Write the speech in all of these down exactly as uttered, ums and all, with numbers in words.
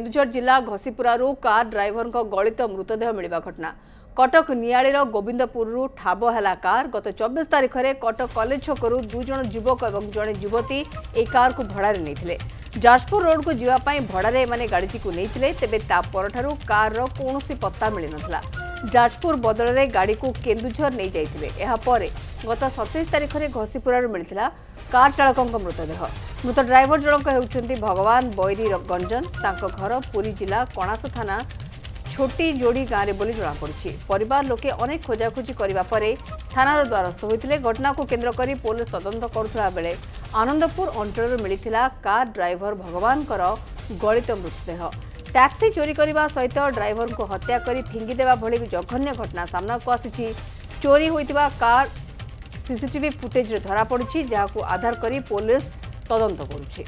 केन्दुझर जिला घसीपुरारू car driver गलित मृतदेह मिलवा घटना। कटक नियालीर गोविंदपुर ठाब है कार। गत चौबीस तारीख में कटक कॉलेज छकरू दुई युवक और जड़े युवती ए कार को भड़े नहीं जाजपुर रोड को जीवाई भड़े एने गाड़ी को नहीं तेज तापरू कार कौन पत्ता मिल ना। जाजपुर बदल में गाड़ी को केन्दुझर नहीं जाते। गत सतैश तारीख में घसीपुर मिलता कार चालक मृतदेह। मृत ड्राइवर जनक होउछन्ति भगवान बैरी गंजन। तांको घर पुरी जिला कणास थाना छोटी जोड़ी गाँव में बोली जमापड़ी। परिवार लोके अनेक खोजाखोजी करने पर थानार द्वारस्थ होते। घटना को केन्द्र कर पुलिस तदंत करुवा बेले आनंदपुर अंचल मिलता कार ड्राइवर भगवान गलित मृतदेह। टैक्सी चोरी करने सहित ड्राइवर को हत्या कर फिंगिदेवा भली जघन्य घटना सामना को आसी। चोरी होइतिबा कार सीसीटीवी फुटेज धरा पड़ी जहां आधार कर पुलिस तदंत करुछि।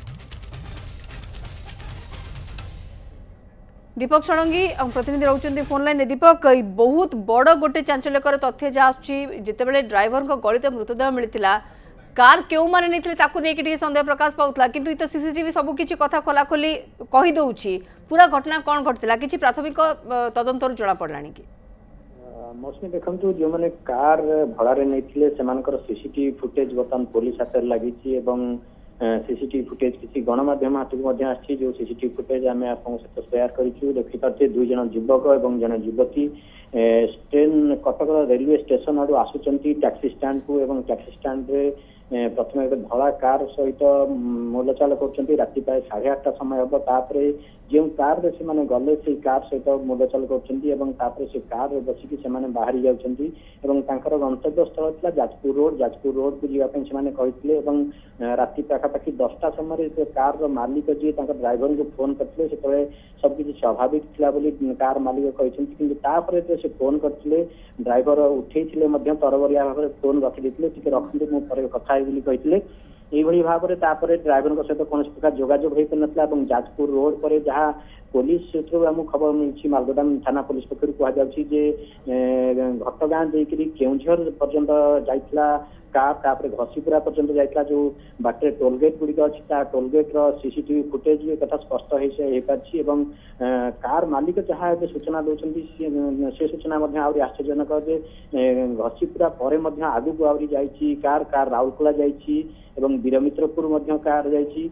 दीपक षडंगी प्रतिनिधि रहउछन्ति फोन लाइन। दीपक बहुत बड़ गोटे चांचल्यकर तथ्य जहाँ जितेबाला ड्राइवर गलित मृतदेह मिलता कार क्यों माने नहीं ताकू नहीं सन्देह प्रकाश पाउथला किंतु तो सीसीटीवी सब किछि कथा खोला खोली कही दउछि पूरा घटना कौन घटला किछि प्राथमिक तदंतर जणा पड़लानी कि मौसमी देखंतु जो माने कार भड़ारे नहीं से सीसीटीवी फुटेज बर्तमान पुलिस हाथ लगी सीसीटीवी फुटेज किसी गणमाध्यम हाथ को जो सीसीटीवी फुटेज आम आप सहित शेयर करूँ देखिपे दुई जन युवक और जन युवती ट्रेन कटक रेलवे स्टेशन आड़ आसुंच टैक्सी स्टैंड को एवं टैक्सी स्टैंड रे प्रथम एक धला कार सहित मूलचाल कर राति प्राय साढ़े आठटा समय हम तापर जो कार से मैंने गले से कार सहित मूलचाल कर से कार बसिकी से बाहरी जाऊँगी गंतव्य स्थल था जाजपुर रोड जाजपुर रोड को जीवाई कहते राति पाखापाखि दसटा समय कार मालिक जी ड्राइवर को फोन करते से सबकि स्वाभाविक था कार मालिक कहते से फोन करते ड्राइवर उठे तरबरिया भाव में फोन रखिदे रखते मुझे कथा कहते यही भाव में ड्राइवर सहित कौन प्रकार जोगाजोग हो पार जाजपुर रोड पर जहाँ पुलिस सूत्र आम खबर मिली मालगोदाम थाना पुलिस पक्ष कहुच्छी घटगाँ देकर केउझर पर्यंत जाइला कार तापर घसीपुरा पर्यंत जाइला जो बाटे टोलगेट गुड़िक अच्छी टोलगेट सीसीटीवी फुटेज कथा स्पष्ट हो पार्टी कार मालिक जहाँ सूचना दौरान से सूचना आश्चर्यजनक घसीपुरा पर आगू को आहरी जाइए कार कार राउरकेला जाइए वीरमित्रपुर कार जाइए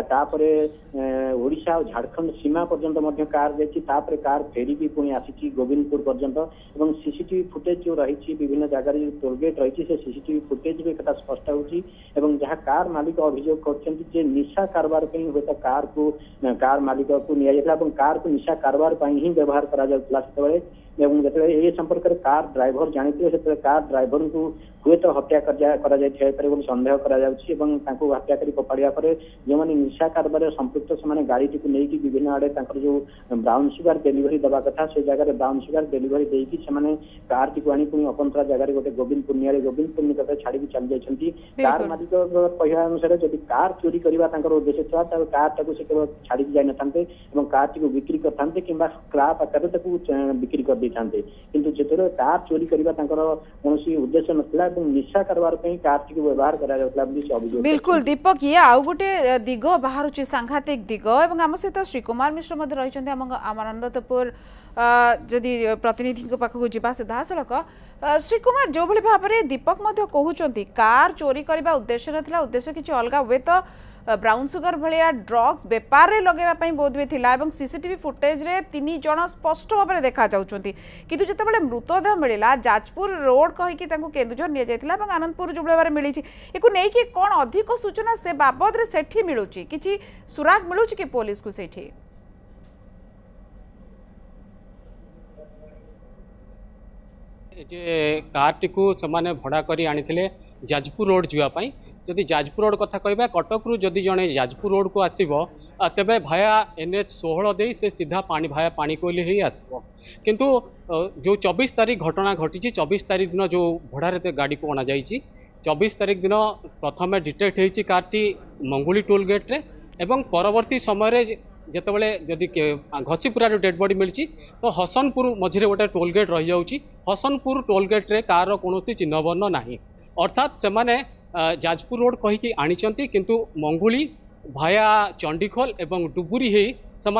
ओडिशा और झारखंड सीमा पर्यंत कार जाइए कार फेरिकी पुणी आसी गोविंदपुर पर्यंत और सीसीटीवी फुटेज जो रही विभिन्न जगह टोलगेट रही से सीसीटीवी फुटेज भी कथा स्पष्ट होची जहाँ कार मालिक अभियोग कर निशा कारबार हुए तो कार को कार मालिक को निया कार को निशा कारबार ही व्यवहार कर ये संपर्क में कार ड्राइवर जानते से कार ड्राइवर को हुए तो हत्या कर सन्देह कर हत्या कर फोपाड़ा पर जो मैंने निशा कारबार संपृक्त से गाड़ी को लेकिन विभिन्न आड़े जो ब्राउन सुगार डेलीवरी देवा कथा से जगह ब्राउन सुगार डेलीवरी देकी से कार टी आनी पुणी अपंतरा जगह गोटे गोविंदपुर निया गोविंदपुर निकट छाड़ी चली जाती कार मालिक कहवा अनुसार जब कार चोरी करने उद्देश्य था कार टाक से केवल छाड़ी जाई न कार टी बिक्री करते कि स्क्रैप आकार बिक्री कर किंतु जो कार चोरी करने कौन उद्देश्य नाला निशा कारबार कार टी व्यवहार कर बिल्कुल दीपक ये आउ गोटे दिग बाहर सांघातिक दिग और आम सहित श्री कुमार मिश्र रही आनंदपुर जदि प्रतिनिधि पाखक जा सीधा सड़क श्री कुमार जो भाई भाव में दीपक कहते कार चोरी करने उद्देश्य नाला उद्देश्य किसी अलग हुए तो ब्राउन सुगर भाया ड्रग्स बेपार रे लगेवाई बोध भी थिला एवं सीसीटीवी फुटेज रे तीन जन स्पष्ट भाव में देखा जाउछंती किंतु जतबेले मृतदेह मिला जाजपुर रोड कहीकि तांको केन्दुझर निया जायतिला एवं आनंदपुर जो भाव मिली एकु नै कि कोन अधिक सूचना से बाबद रे सेठी मिलुची किछि सुराग मिलुची कि पुलिस को सेठी जे कार टी को समाने भड़ा करी आनिथिले जाजपुर रोड जीवाई जदि जाजपुर रोड कथा कहबा कटक रु जदि जने जाजपुर रोड को आसीबो तेबे भाया एनएच सोलह दे से सीधा पानी भाया पानी कोइली ही आसीबो किंतु जो चौबीस तारीख घटना घटी चौबीस तारीख दिन जो भड़ारे गाड़ी को अना जाइए चौबीस तारीख दिन प्रथम डिटेक्ट होती कार टी मंगुली टोल गेट रे एवं परवर्ती समय जितेबाला जदि घसीपुरार डेड बॉडी मिली तो हसनपुर मझे गोटे टोल गेट रही जाऊँगी हसनपुर टोल गेट रे कार कौन चिन्ह वर्ण ना अर्थात से माने जाजपुर रोड कहीकि आनी किंतु मंगुली भाया चंडीखोल एवं डुबुरी ही से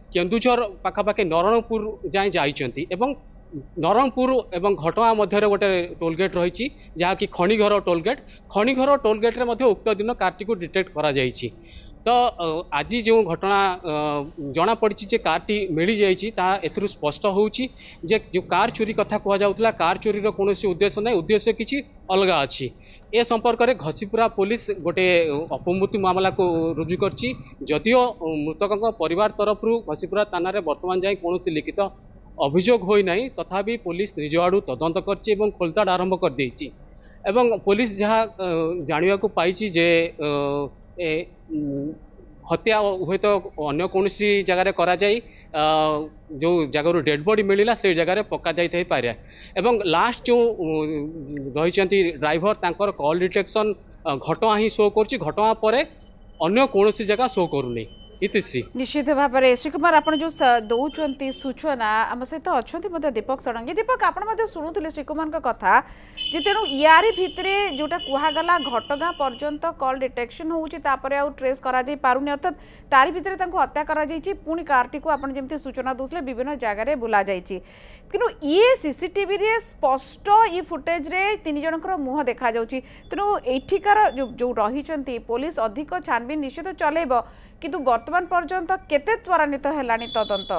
केन्दुझर पाखापाखि नरणपुर जाए जाइछंती एवं नरणपुर एवं घटगां मध्य गोटे टोलगेट रही जहाँकि खणीघर टोलगेट खणीघर टोलगेट रे उक्त दिन कारटी को डिटेक्ट करा जाइछि। तो आज जो घटना जना पड़ी जे कारटी मिल जाइए स्पष्ट होउछि जे जो कार चोरी कथा कह जाउतला कार चोरी रो कोनोसी उद्देश्य नहीं उद्देश्य किछि अलग अछि। ए संपर्क में घसीपुरा पुलिस गोटे अपमृत्यु मामला को रुजु करछि जदियो मृतक परिवार तरफ घसीपुरा थाना रे वर्तमान जाए कौन लिखित अभियोग होई नहीं तथापि पुलिस निज आड़ू तदंत करछि एवं खोलताड़ आरंभ कर देछि एवं पुलिस जहाँ जानिया को पाइछि जे ए हत्या हुए तो अन्य कौन जगार करा जाई जो जगह डेड बॉडी मिलला से जगह पका जाई पारे एवं लास्ट जो रही ड्राइवर तांकर कॉल डिटेक्शन घटगां ही शो कर घटगां पर अन्य कौन जगह शो करूनी। इतिश्री निश्चित भाव में श्रीकुमार आप जो दौरान सूचना आम सहित अच्छा दीपक षडंगी दीपक आप शुणुले श्रीकुमार कथा जे तेणु यारी भितर जोटा कहगला घटगां पर्यंत कॉल डिटेक्शन होउची तापर आउ ट्रेस करा जाई पारुनी अर्थात तारी भितर तांको हत्या करा जाईची पुणी कारटी को आपण जेमती सूचना दोतले विभिन्न जगह बुला जाईची किनु ये सीसीटीवी रे स्पष्ट ये फुटेज रे तीन जनकर मुह देखा जाउची तेणु एठिकार जो जो रहिचंती पुलिस अधिक छानबीन निश्चित चलेबो किंतु वर्तमान पर्यंत केते त्वरान्वित हेलानी तदंत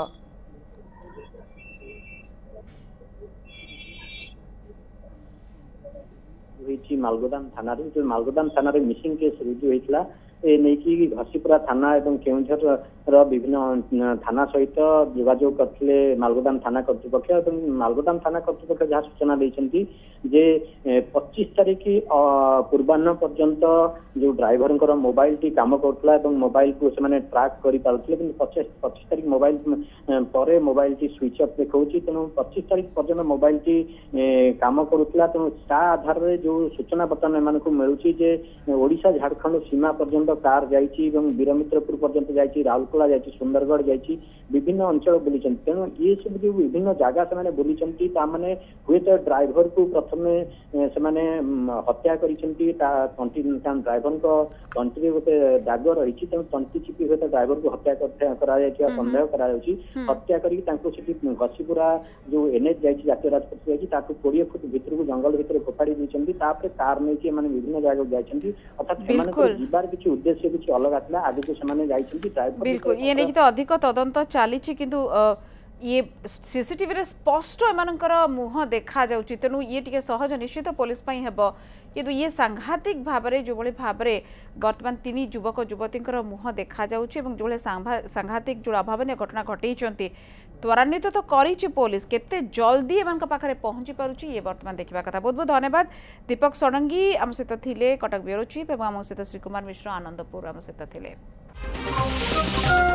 मालगोदाम थाना जो मालगोदाम थाना मिसिंग केस रुजु होता ए नहीं घसीपुरा थाना और केउझर विभिन्न थाना सहित जोगाजोग करते मालगोदाम थाना कर्तृपक्ष और मालगोदाम थाना कर्तृपक्ष जहाँ सूचना देते जे पच्चीस तारीख पूर्वाह्न पर्यंत जो ड्राइवर मोबाइल टी काम करुला मोबाइल को से ट्राक कर पारे कि पच्चीस पच्चीस तारीख मोबाइल पर मोबाइल टी स्विच अफ देखा तेणु पच्चीस तारीख पर्यंत मोबाइल टी काम करुला तेणु ता आधार में जो सूचना बर्तमान एम मिलूँ ओडिशा झारखंड सीमा पर्यंत कार जाइए वीरमित्रपुर पर्यंत जाइए राउरकेला जाइए सुंदरगढ़ जाइए विभिन्न अंचल बुली तेणु ये सब जो विभिन्न जगह से बुली हुए तो ड्राइवर को प्रथम से हत्या कर ड्राइवर तंटी गोटे दाग रही तेणु तंटी चिपी हुए तो ड्राइवर को हत्या कर सन्देह कर हत्या कर घसीपुरा जो एनएच जातीय राजपथ जाती कोड़े फुट भितर को जंगल भितर फोपाड़ी देते कार नहीं विभिन्न जगह जाती अर्थात जीवार किसी उद्देश्य किसी अलग था आज को बिल्कुल ये नहीं तो अधिक तदंत चली किंतु ये सीसीटीवी रे स्पष्ट एमानकर मुह देखा जाउची तेणु ये टिके सहज निश्चित पुलिस पई हेबो किंतु ये सांघातिक भाव में जो भाव में वर्तमान तीन युवक युवती मुह देखा जाउची एवं जो सांघातिक जो अभावन घटना घटई त्वरान्वित तो करिछि पुलिस केते जल्दी एमान पाखरे पहुंची पारुची ये वर्तमान देखा कथा। बहुत बहुत धन्यवाद दीपक षडंगी आम सहित थिले कटक ब्यूरो चीफ एवं आम सहित श्रीकुमार मिश्र आनंदपुर आम सहित थिले।